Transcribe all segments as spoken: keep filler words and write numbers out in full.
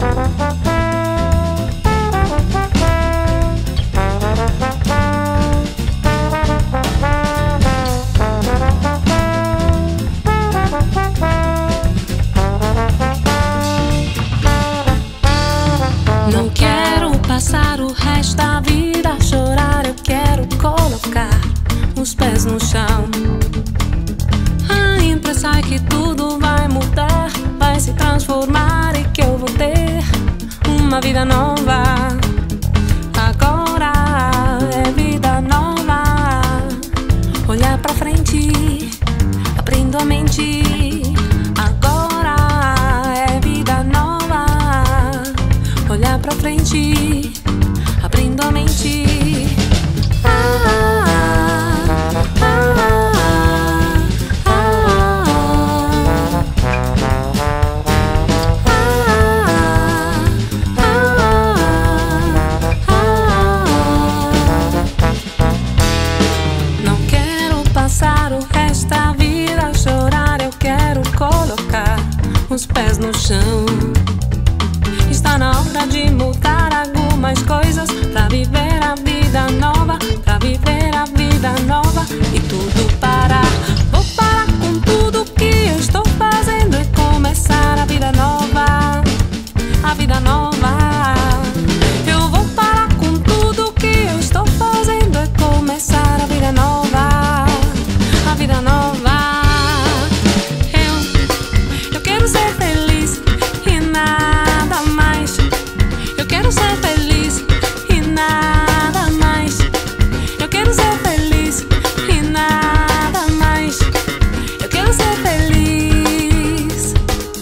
Não quero passar o resto da vida a chorar, eu quero colocar os pés no chão. A impressão é que tudo vai mudar, vai se transformar e que eu vou ter uma vida nova. Agora é vida nova. Olhar pra frente, abrindo a mente. Agora é vida nova. Olhar pra frente, abrindo a mente. Ah, ah, ah, ah, ah, ah. Não quero passar o resto da vida a chorar, eu quero colocar os pés no chão. Está na hora de mudar algumas coisas pra viver a vida nova, pra viver a vida nova e tudo parar. Vou parar com tudo que eu estou fazendo e começar a vida nova, a vida nova. Eu vou parar com tudo que eu estou fazendo e começar a vida nova, a vida nova. Eu, eu quero ser feliz e nada mais. Eu quero ser feliz e nada mais. Eu quero ser feliz e nada mais. Eu quero ser feliz.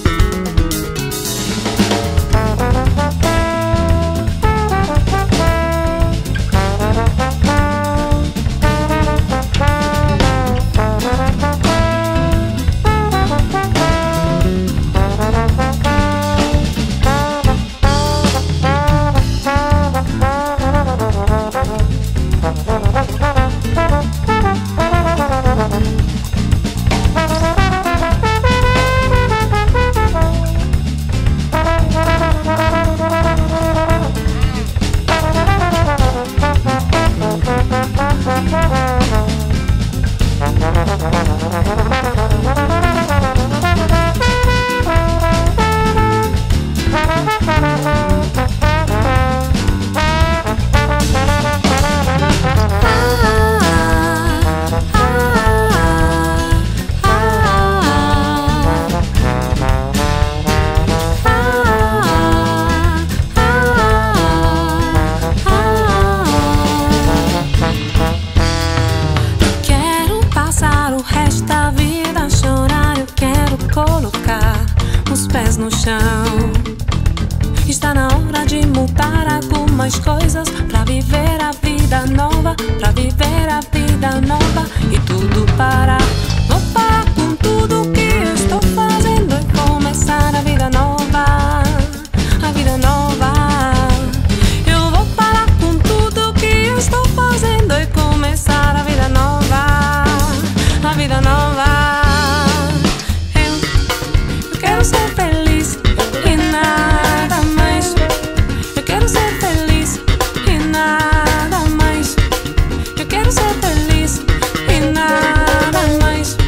Colocar os pés no chão. Está na hora de mudar algumas coisas pra viver a vida nova, pra viver a vida nova e tudo parar. Vou parar com tudo que eu estou fazendo e começar a vida nova, a vida nova. Eu vou parar com tudo que eu estou fazendo e começar a vida nova, a vida nova. Eu quero ser feliz e nada mais. Eu quero ser feliz e nada mais. Eu quero ser feliz e nada mais.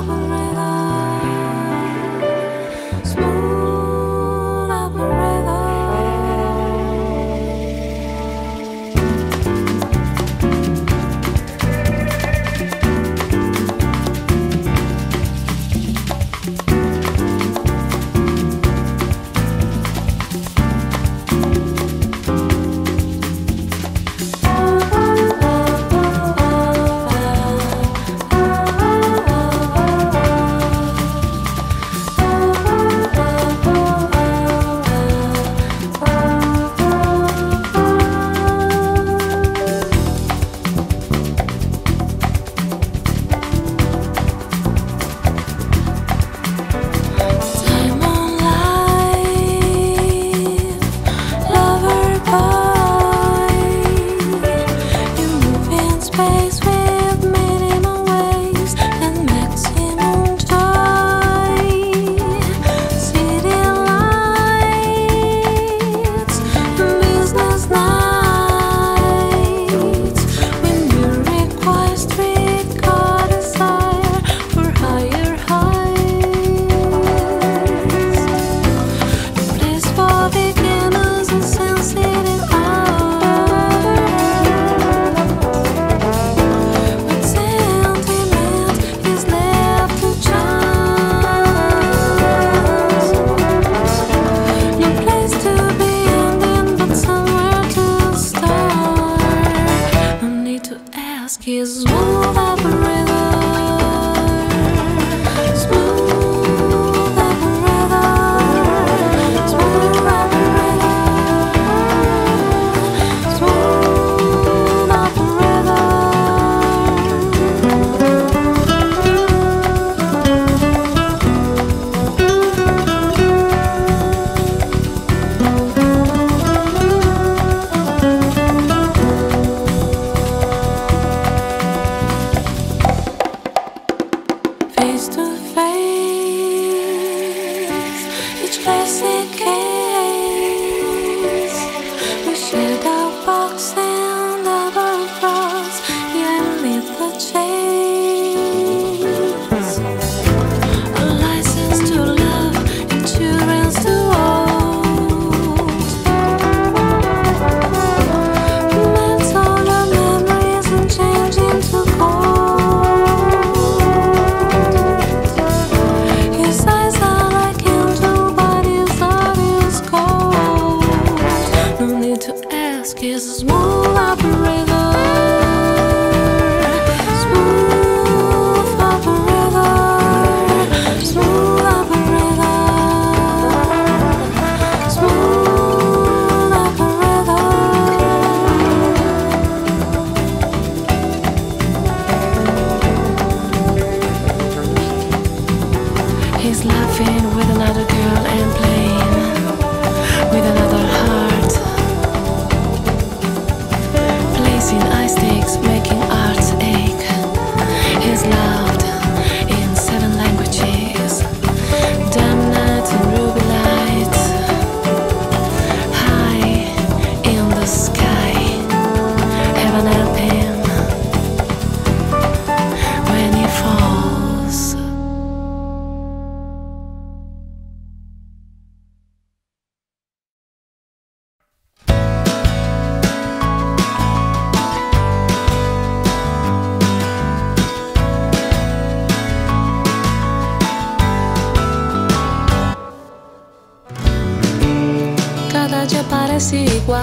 parece igual.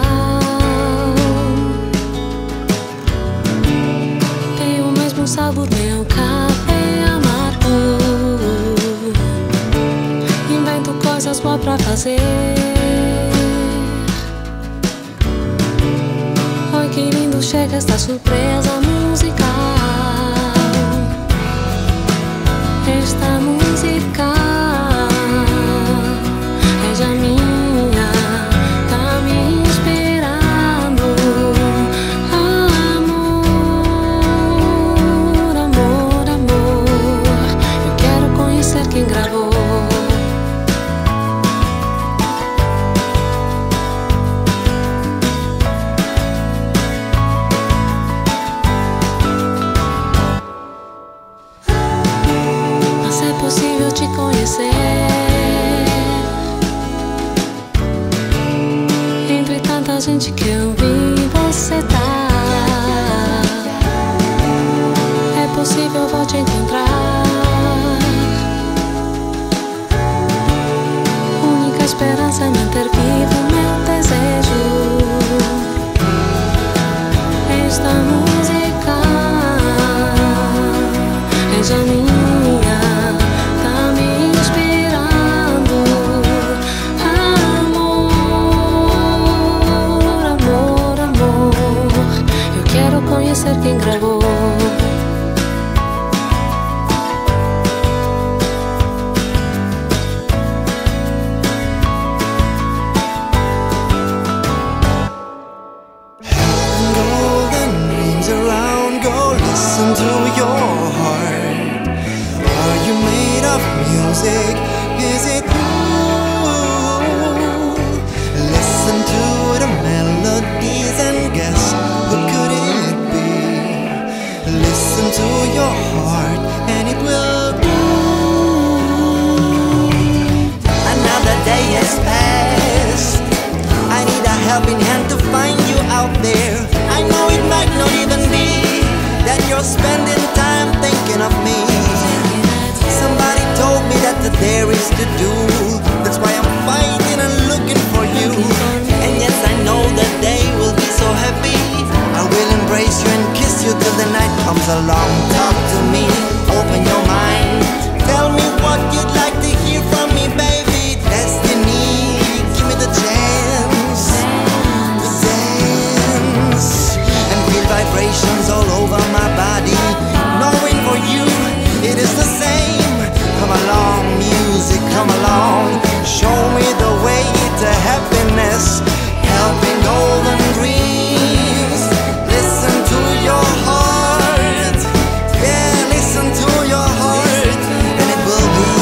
Tem o mesmo sabor, meu café amargo. Invento coisas boas pra fazer. Oi, que lindo, chega esta surpresa musical. Esta música é já minha, tá me esperando. Amor, amor, amor, eu quero conhecer quem gravou. gente que eu vi você tá. É possível, vou te encontrar. Única esperança é manter vivo meu desejo. Esta música é já minha, tá me inspirando. Amor, amor, amor, eu quero conhecer quem gravou. Is it true? Listen to the melodies and guess who could it be? Listen to your heart and it will do. Another day has passed. I need a helping hand to find you out there. I know it might not even be that you're spending time thinking of me. Somebody told me that there is to do. That's why I'm fighting and looking for you. And yes, I know that they will be so happy. I will embrace you and kiss you till the night comes along. Talk to me, open your mind. Tell me what you'd like to hear from me, baby. Destiny, give me the chance to dance and feel vibrations all over my body. Knowing for you, it is the same. Come along, music, come along. Show me the way to happiness. Helping golden dreams. Listen to your heart. Yeah, listen to your heart. And it will be.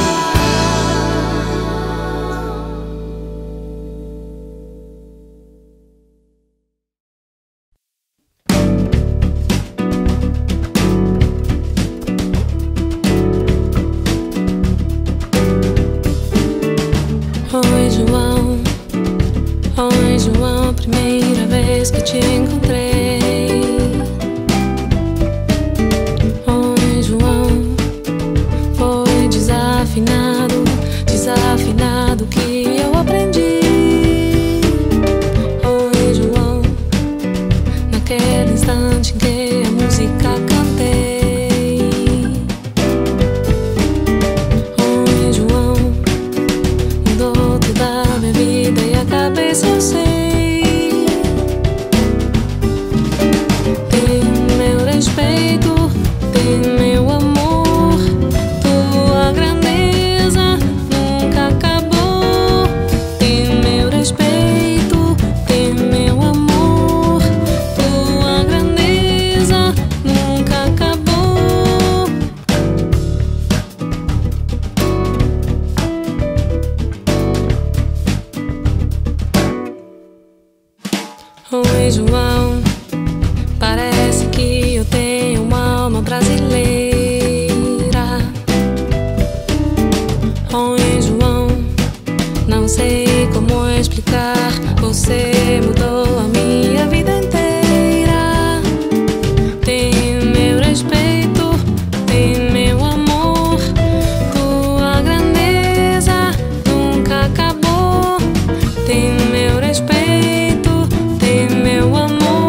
Oi, João, oi, João, primeira vez que te encontrei. Oi, João, foi desafinado, desafinado que eu aprendi. Oi, João, naquele instante em que a música cantei. Oi, João, mudou toda a minha vida e a cabeça eu sei. Tem meu respeito, tem meu amor. Tua grandeza nunca acabou. Tem meu respeito, tem meu amor. Tua grandeza nunca acabou. Oi, João, parece que eu tenho uma alma brasileira. Oi, João, não sei como explicar. Você mudou a minha vida inteira. Tem meu respeito, tem meu amor. Tua grandeza nunca acabou. Tem meu respeito, tem meu amor.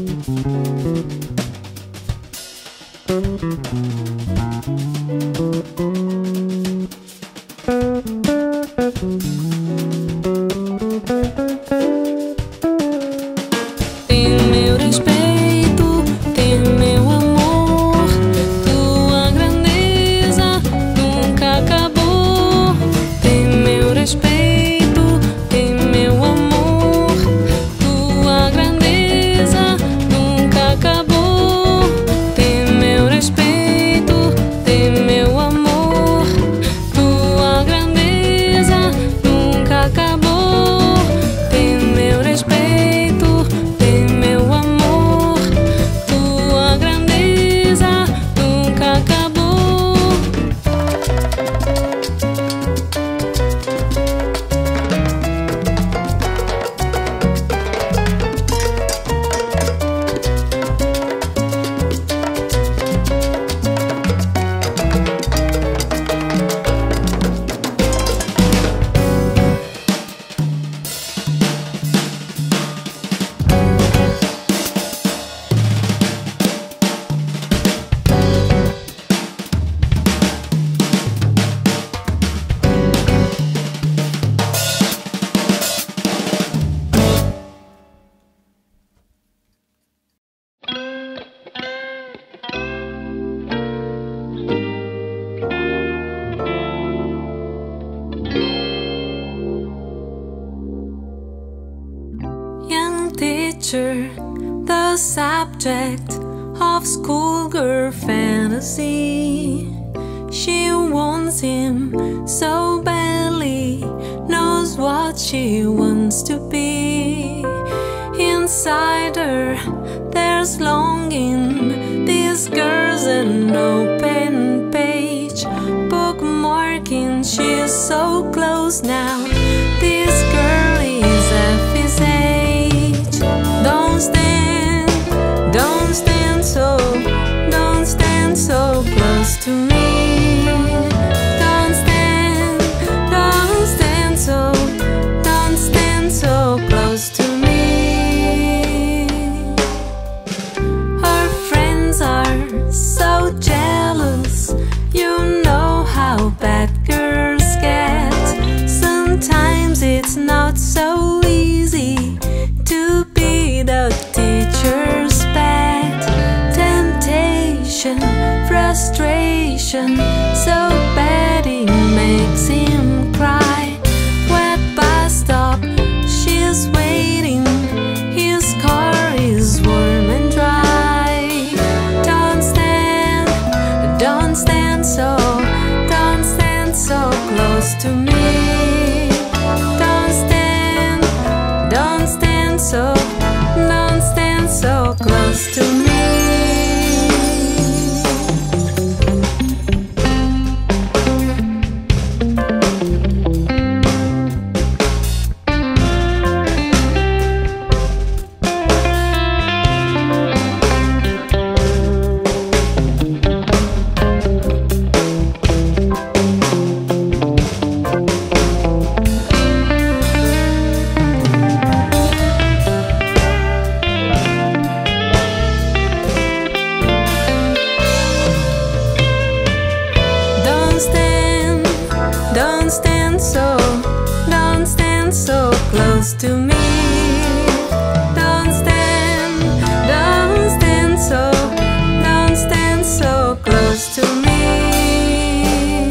The subject of schoolgirl fantasy. She wants him so badly, knows what she wants to be. Inside her there's longing. This girl's an open page, bookmarking. She's so close now. This girl is half his age. Don't stand, don't stand so, don't stand so close to me. Don't stand, don't stand so, don't stand so close to me. Her friends are so jealous, you know how bad girls get. Sometimes it's not so easy to be the teacher's pet. Temptation, frustration, so bad it makes him cry. Wet bus stop, she's waiting, his car is warm and dry. Don't stand, don't stand so, don't stand so close to me. Don't stand, don't stand so, don't stand so close to me. Don't stand so, don't stand so close to me. Don't stand, don't stand so, don't stand so close to me.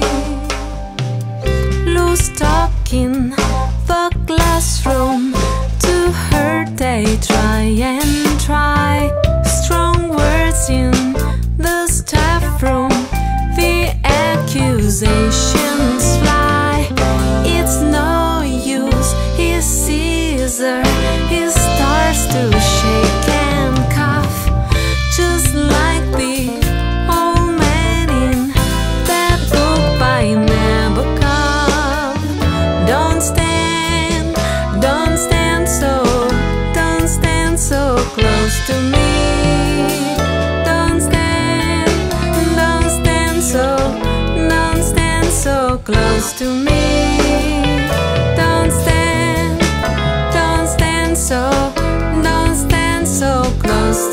Loose talking, the classroom, to her they try and try. Strong words in the staff room, the accusations fly. It's no use, he sees her, he starts to shake and cough, just like the old man in that book by Nabokov. Don't stand, don't stand so, don't stand so close to me. Don't stand, don't stand so, don't stand so close to me. Don't stand, don't stand so, don't stand so close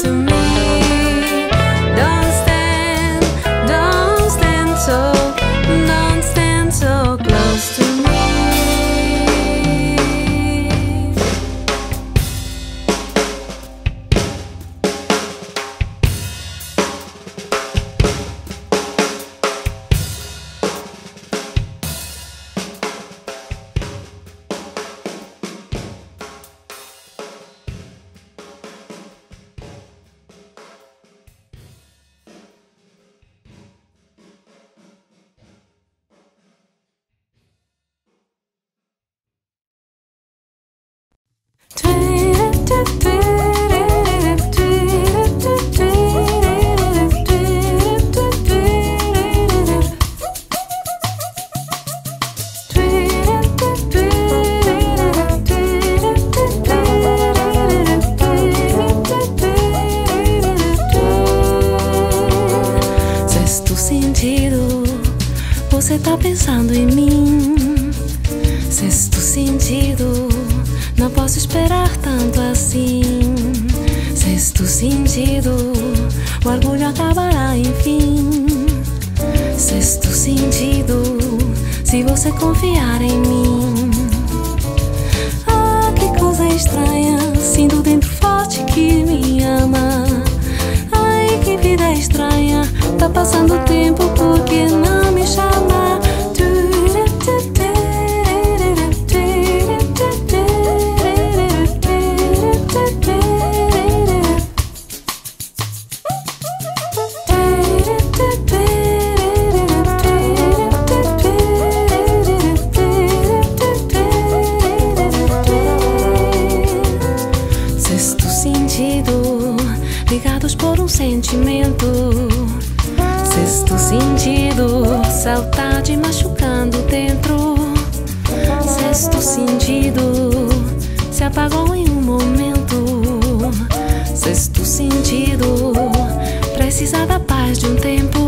está pensando em mim. Sexto sentido, não posso esperar tanto assim. Sexto sentido, o orgulho acabará enfim. Sexto sentido, se você confiar em mim. Ah, que coisa estranha, sinto dentro forte que me ama. Ai, que vida estranha, tá passando o tempo, por que não me chama? Ligados por um sentimento. Sexto sentido, saudade machucando dentro. Sexto sentido, se apagou em um momento. Sexto sentido, precisa da paz de um tempo.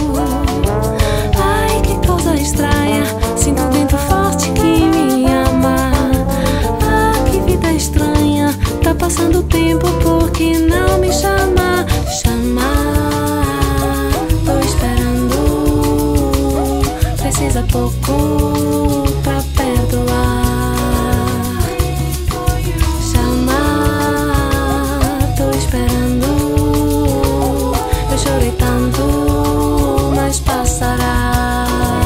Ai, que coisa estranha, sinto dentro forte que me ama. Ah, que vida estranha, tá passando o tempo, por que não me chama? Chama, tô esperando, precisa pouco pra perdoar. Chama, tô esperando, eu chorei tanto, mas passará.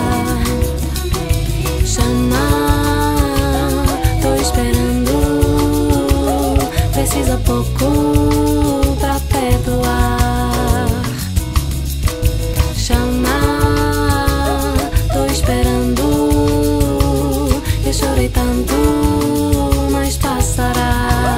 Chama, tô esperando, precisa pouco pra perdoar. Chama, tô esperando, eu chorei tanto, mas passará.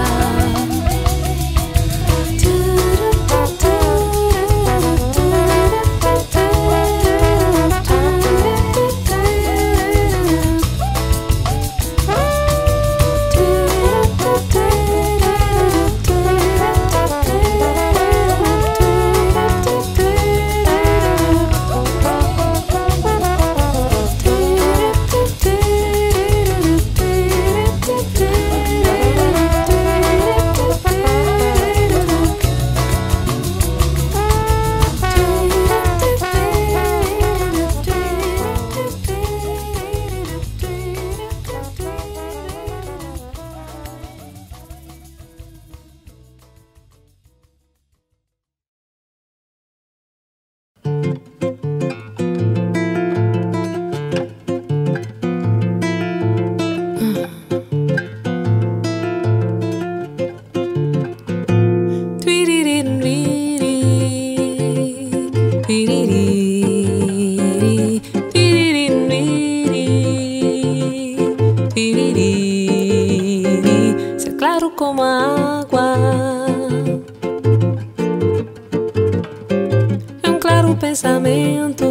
Ser claro como a água, é um claro pensamento.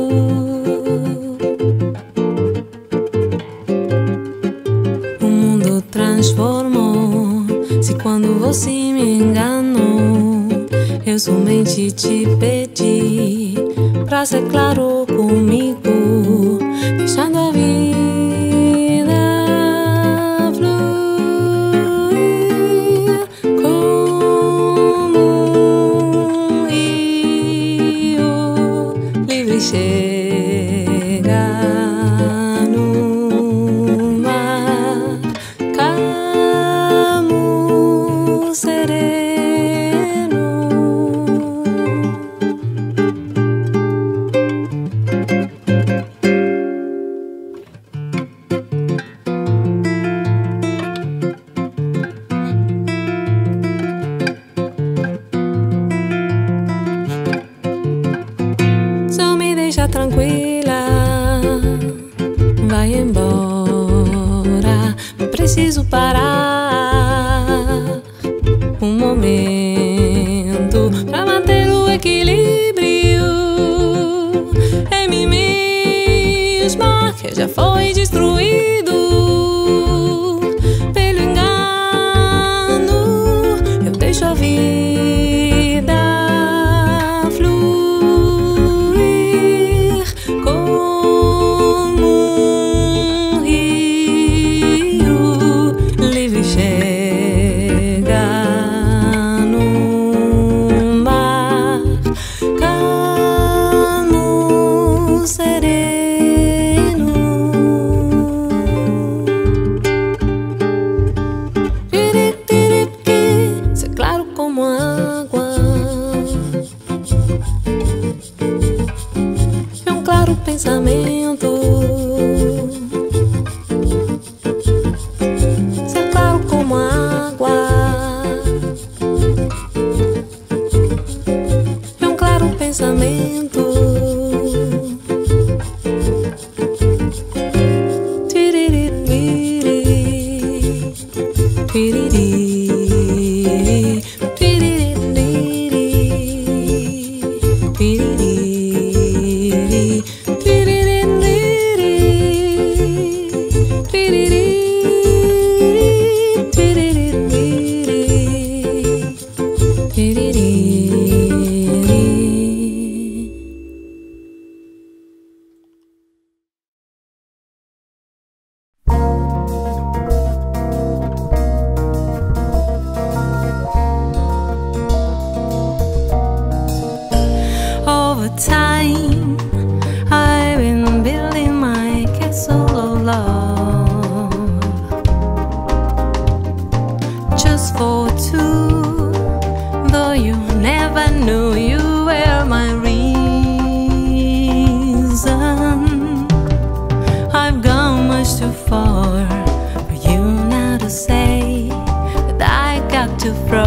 O mundo transformou-se quando você me enganou. Eu somente te pedi pra ser claro comigo, deixando a vida fluir como um rio livre chega no mar, calmo, sereno. Tranquila, vai embora, preciso parar um momento pra manter o equilíbrio em mim mesma, que já foi destruído pelo engano. Eu deixo a vida fluir como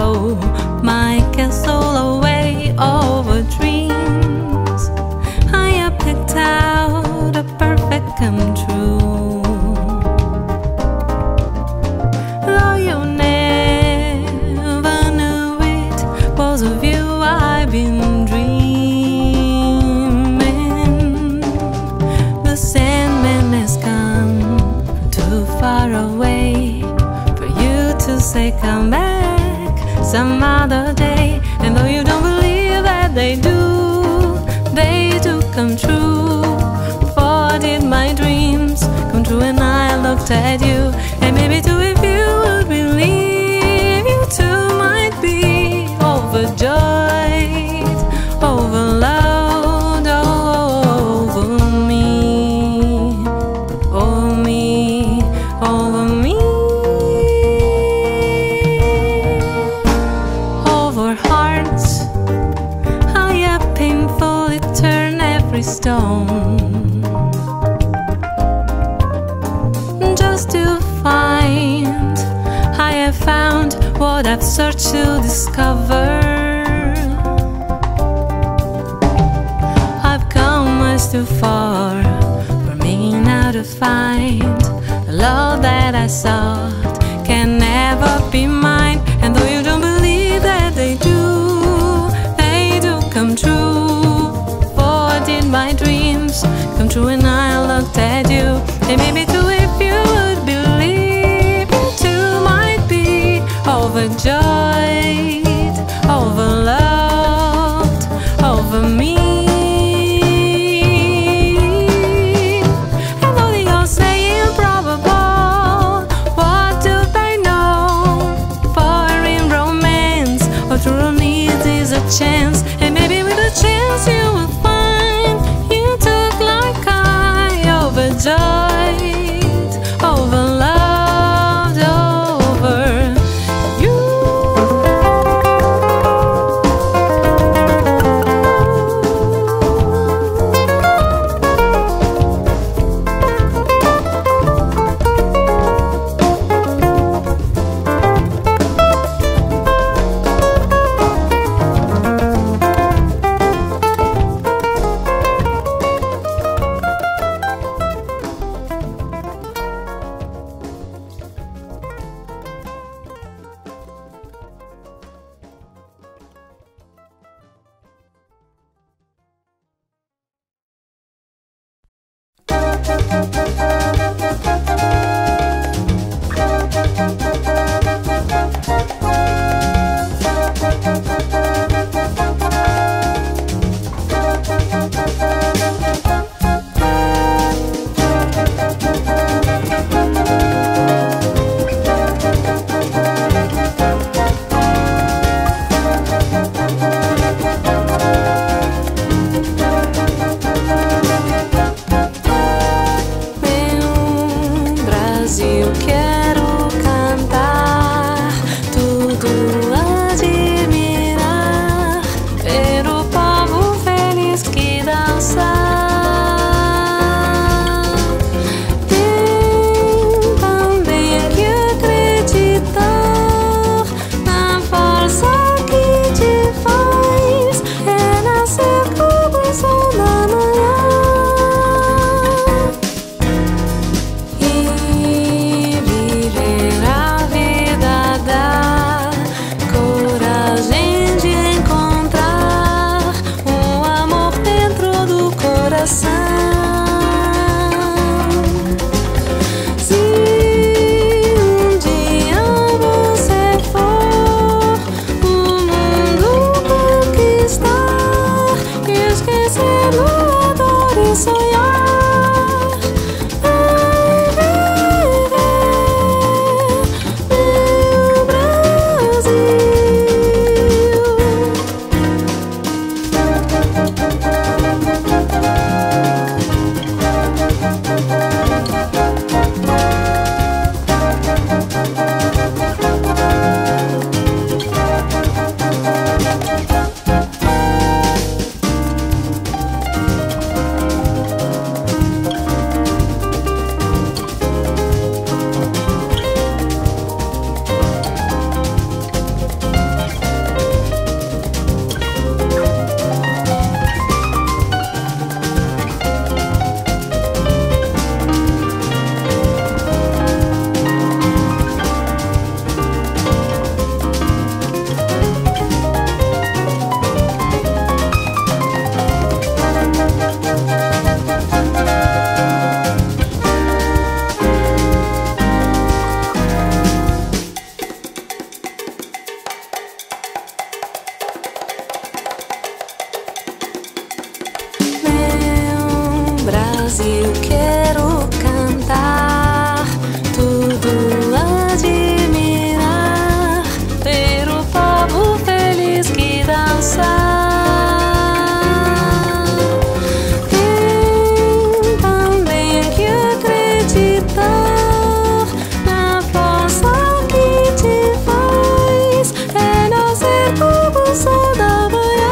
throw my castle away over dreams. I have picked out a perfect come true. Though you never knew it was of you I've been dreaming. The Sandman has come too far away for you to say come back some other day. And though you don't believe that they do, they do come true. For did my dreams come true when I looked at you? And maybe too, if you would believe, you too might be overjoyed, overload over me, over me, over me. Over hearts, how you painfully turn every stone, just to find I have found what I've searched to discover. I've come much too far for me now to find the love that I sought can never be mine. And though you don't believe that they do, they do come true. For did my dreams come true when I looked at you? And maybe too, if you would believe, you too might be overjoyed, overloved over me. And though they all say improbable, what do they know? For in romance, what true needs is a chance. And maybe with a chance you will find you took like I, overjoyed, overloved over you. Brasil quero cantar, tudo admirar, ver o povo feliz que dança. Tem também que acreditar na força que te faz renascer como o sol da manhã.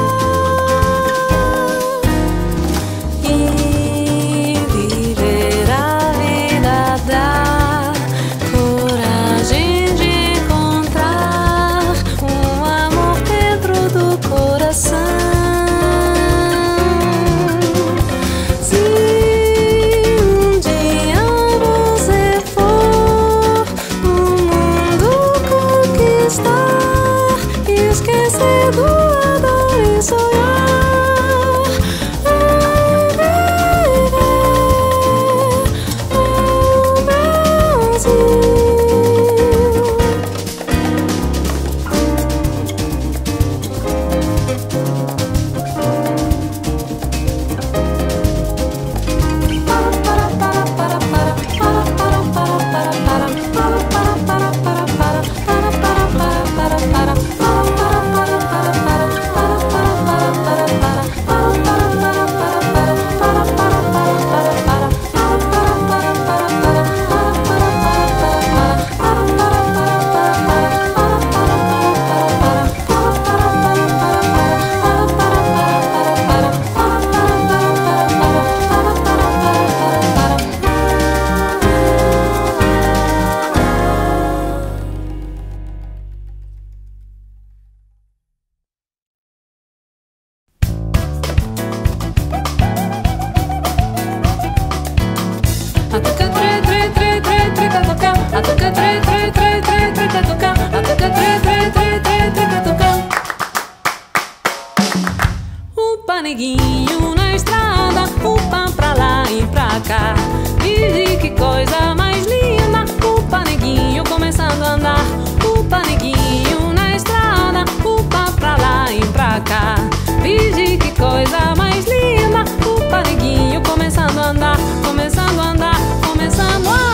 Neguinho na estrada, upa pra lá e pra cá. Vigi, que coisa mais linda. Upa, neguinho começando a andar. Upa, neguinho na estrada, upa pra lá e pra cá. Vigi, que coisa mais linda. Upa, neguinho começando a andar. Começando a andar, começando a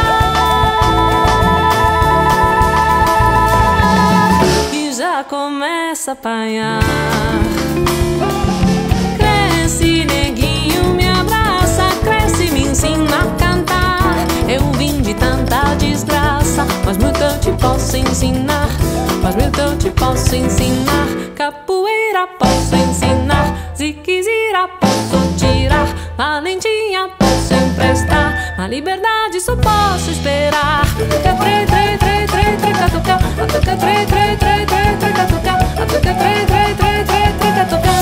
andar. E já começa a apanhar. Cresce, neguinho, me abraça. Cresce, me ensina a cantar. Eu vim de tanta desgraça, mas muito eu te posso ensinar. Mas muito eu te posso ensinar. Capoeira posso ensinar. Ziquezira posso tirar. Valentinha posso emprestar. A liberdade só posso esperar. Atuca, tre, tre, tre, tre, tre, catuca. Atuca, tre, tre, tre, tre, tre, catuca. Atuca, tre, tre, tre, tre, tre, catuca.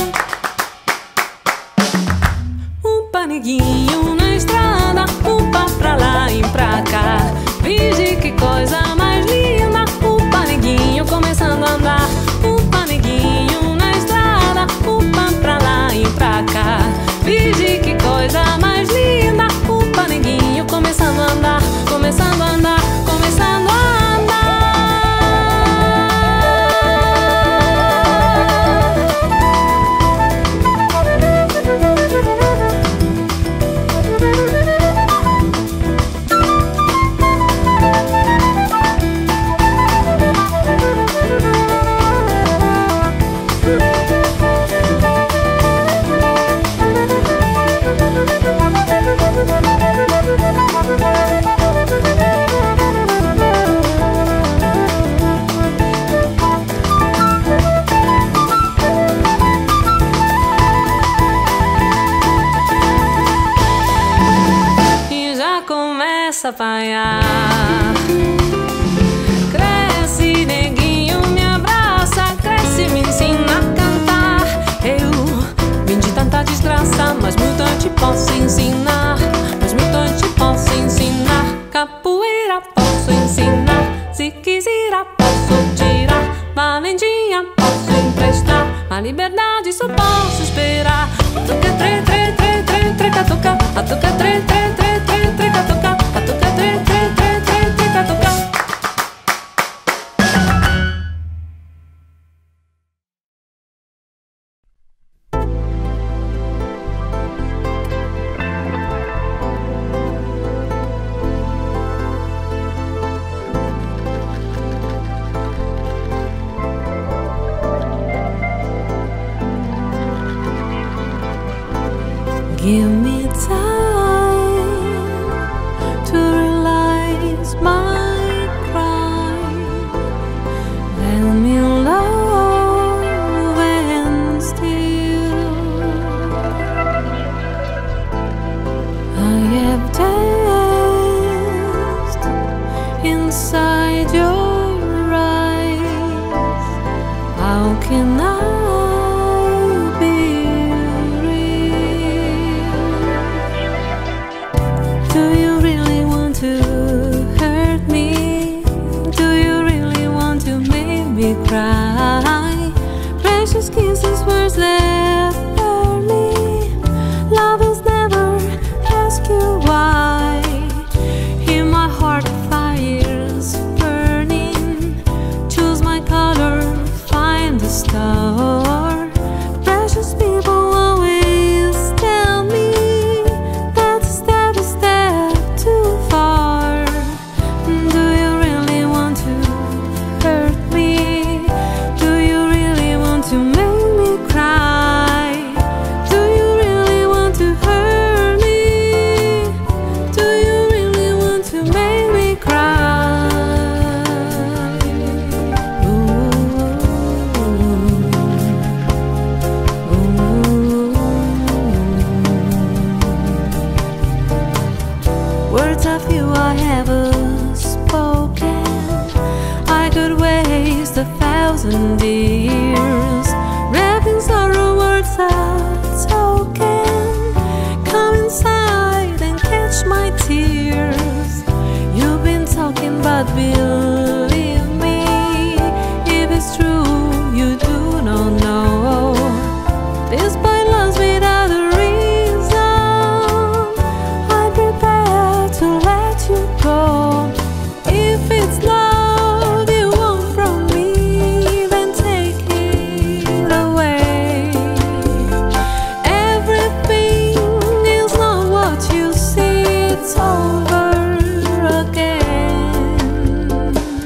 Neguinho na estrada, upa pra lá e pra cá. Vigi, que coisa mais linda. Upa, neguinho começando a andar. Upa, neguinho na estrada, upa pra lá e pra cá. Vigi, que coisa mais linda. Upa, neguinho começando a andar. Começando a andar, começando a andar. Começa a apanhar. Cresce, neguinho, me abraça. Cresce, me ensina a cantar. Eu vim de tanta desgraça, mas muito eu te posso ensinar. Mas muito eu te posso ensinar. Capoeira posso ensinar. Ziquezira posso tirar. Valentinha posso emprestar. A liberdade só posso esperar. Atuca, tre, tre, tre, tre, tre, catuca. Atuca, tre, tre, tre, tre, tre, catuca. Atuca, tre, tre, tre, tre, tre, catuca. Give me time to realize my crime. Let me love and steal. I have danced inside your eyes. How can I be real? Do you really want to hurt me? Do you really want to make me cry? Precious kisses, words left early. Lovers never ask you why. In my heart, fire's burning. Choose my color, find the star. Precious people always tell me that a step is step too far. Do you really want to hurt me? Do you really want to make me cry? Do you really want to hurt me? Do you really want to make me cry? Ooh, ooh. Words of you I haven't spoken. I could waste a thousand years wrapping sorrow words unspoken. Come inside and catch my tears. You've been talking, but believe me, if it's true, you do not know. This boy loves without a reason. I prepare to let you go. If it's love you want from me, then take it away. Everything is not what you see, it's over again.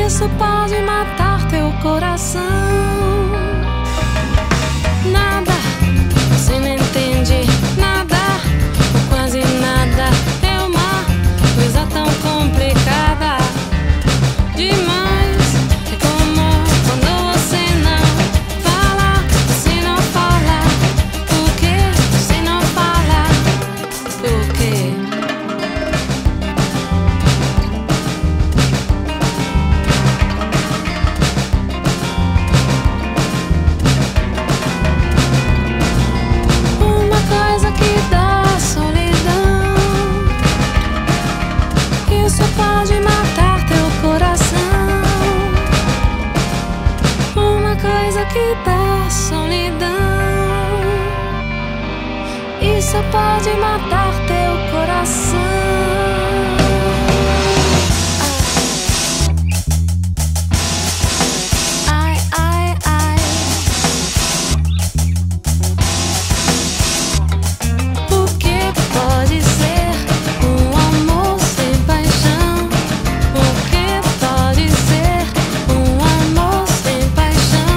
Isso pode matar teu coração. Nada, você não entende nada, ou quase nada. É uma coisa tão complicada demais. É como quando você não fala, você não fala. Por que você não fala? Por quê? Que dá solidão, isso pode matar teu coração. Ai, ai, ai. O que pode ser um amor sem paixão? O que pode ser um amor sem paixão?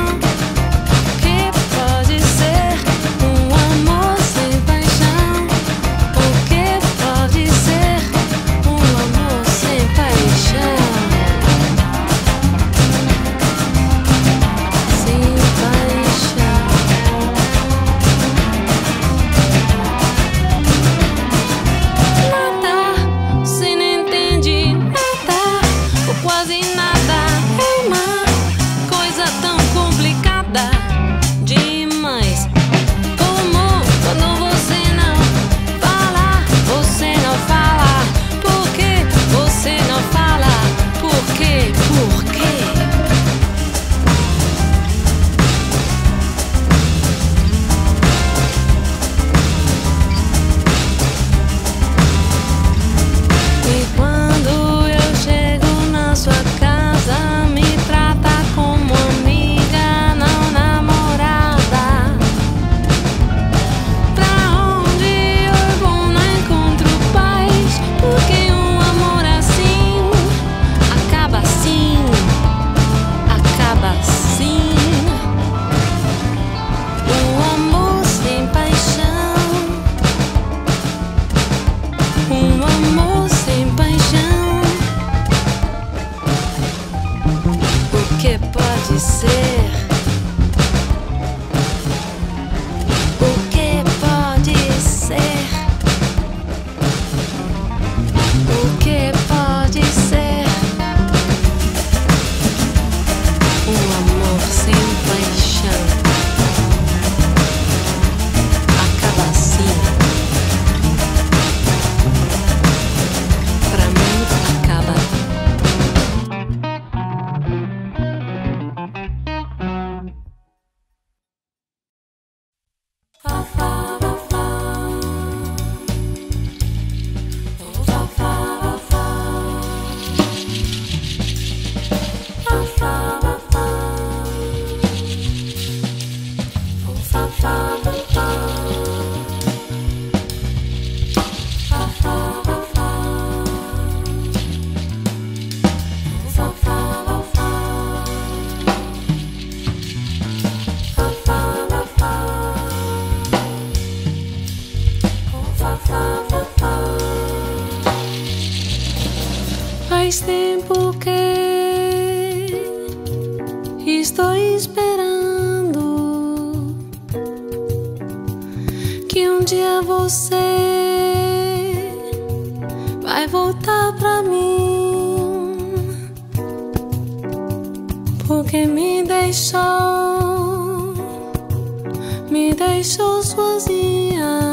Faz tempo que estou esperando que um dia você vai voltar pra mim, porque me deixou, me deixou sozinha.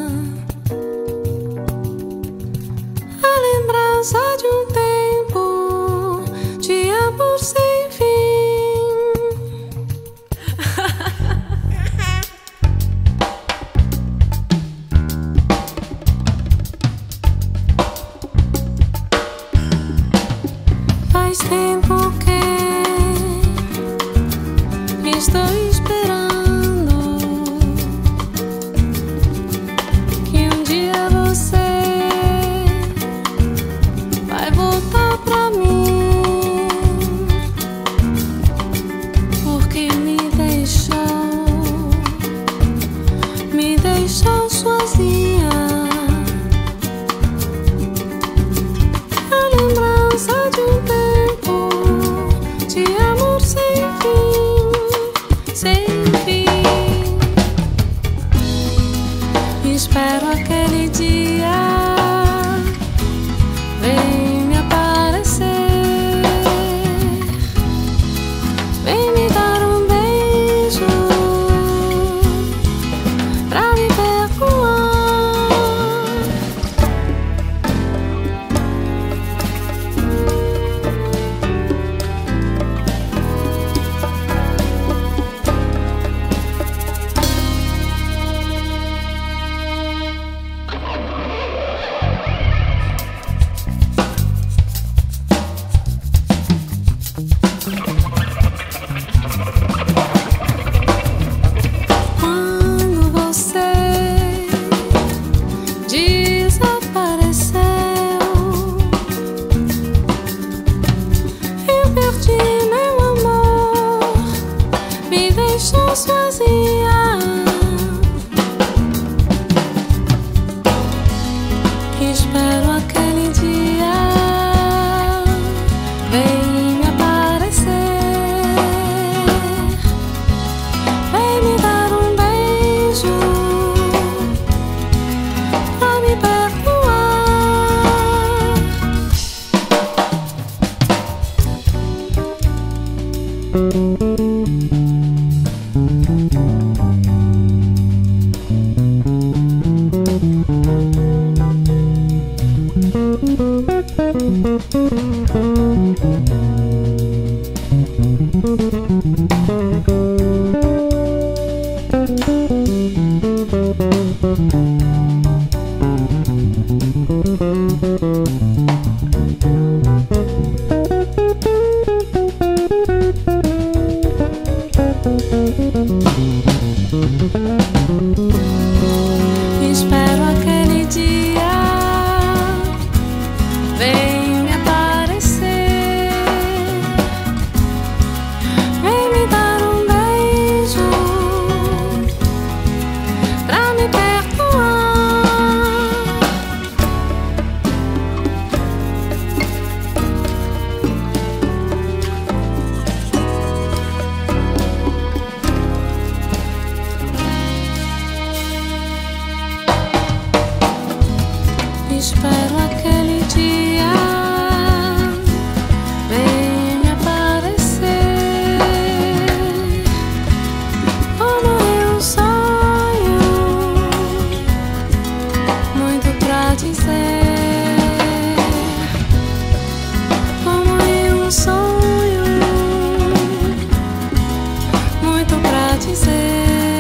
A lembrança de um tempo de amor sem fim. Faz tempo que estou esperando que um dia você vai voltar pra mim, sozinha. Espero aquele dia vem me aparecer, vem me dar um beijo pra me Espero aquele dia vem me aparecer, vem me dar um beijo pra me Espero aquele dia vem me aparecer, como em um sonho, muito pra dizer, como em um sonho, muito pra dizer.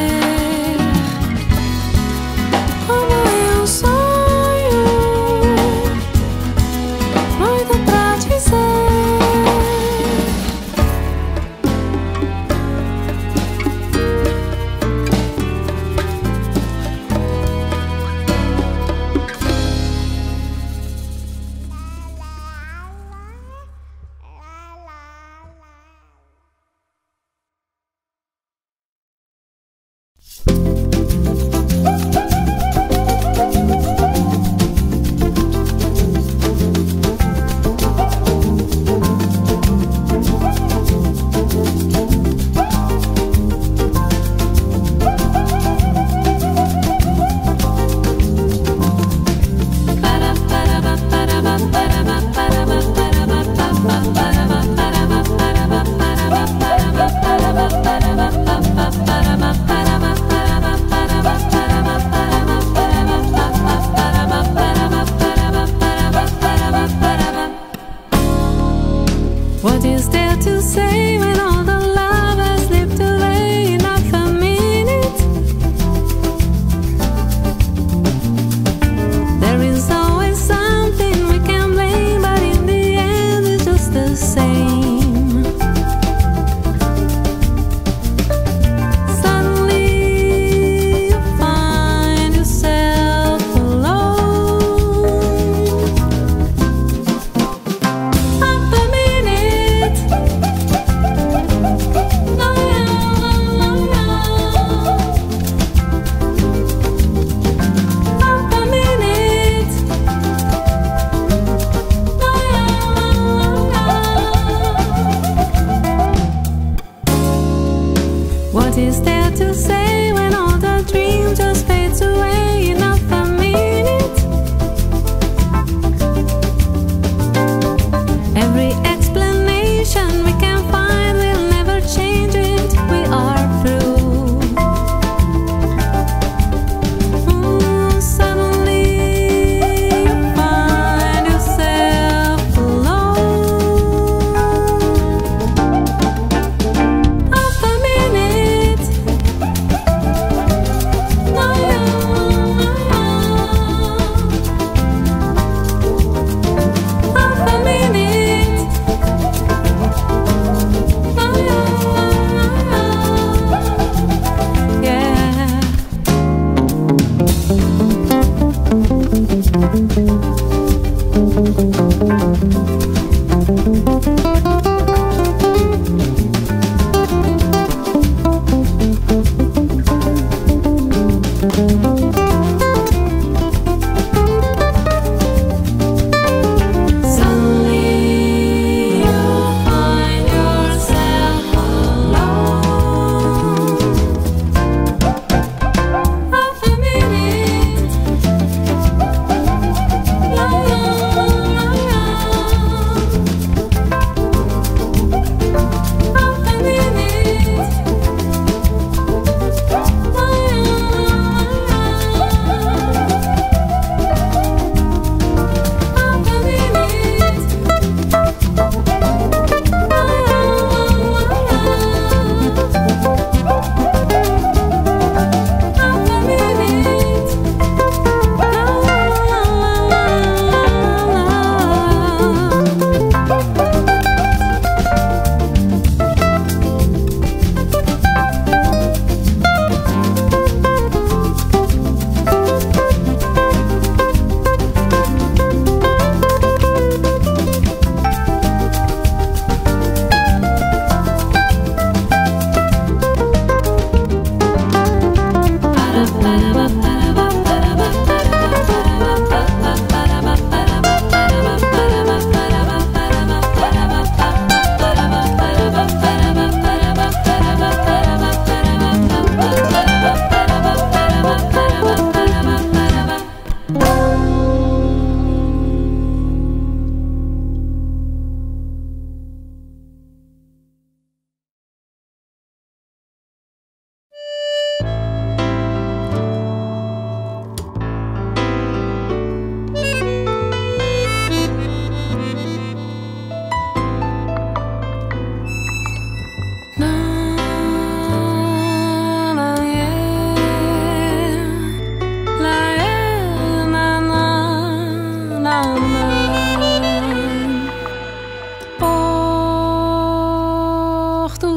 What is there to say when all the love has slipped away in half a minute? There is always something we can blame, but in the end it's just the same. Suddenly you find yourself alone. Half a minute. Half a minute.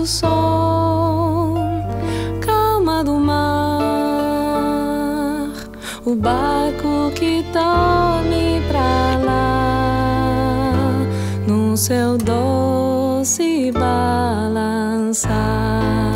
do sol, calma do mar, o barco que dorme pra lá, no seu doce balançar.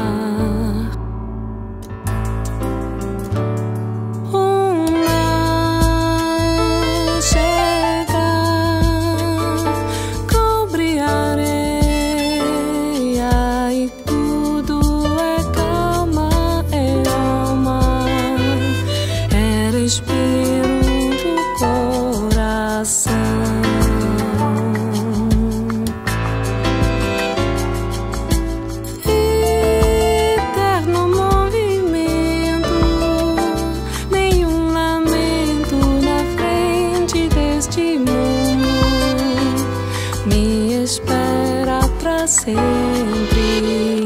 Sempre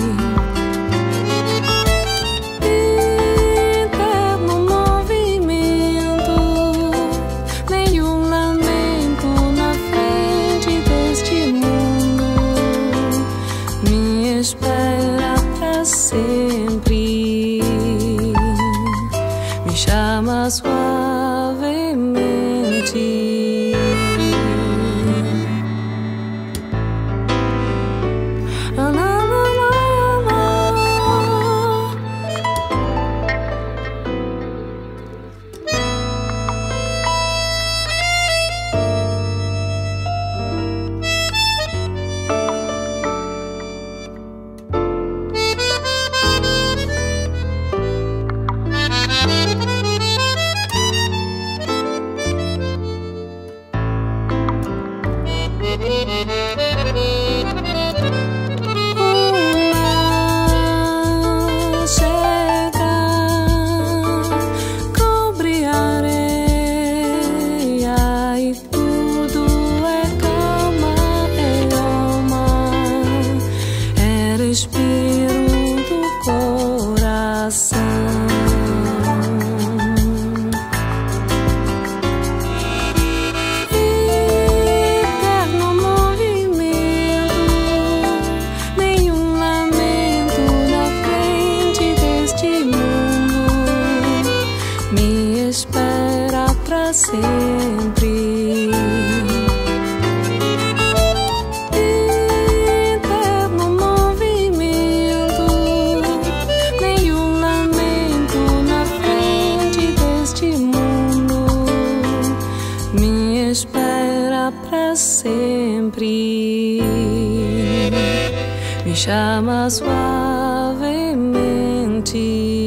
eterno movimento, nenhum lamento na frente deste mundo me espera pra sempre, me chama suavemente. Respiro do coração. Eterno movimento, nenhum lamento na frente deste mundo me espera pra sempre. Espera pra sempre, me chama suavemente.